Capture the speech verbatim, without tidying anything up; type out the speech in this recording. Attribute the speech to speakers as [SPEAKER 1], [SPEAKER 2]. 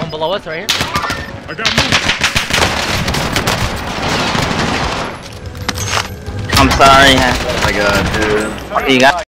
[SPEAKER 1] one below us, right here.
[SPEAKER 2] I got moved.
[SPEAKER 3] I'm sorry. Oh my god, dude. You got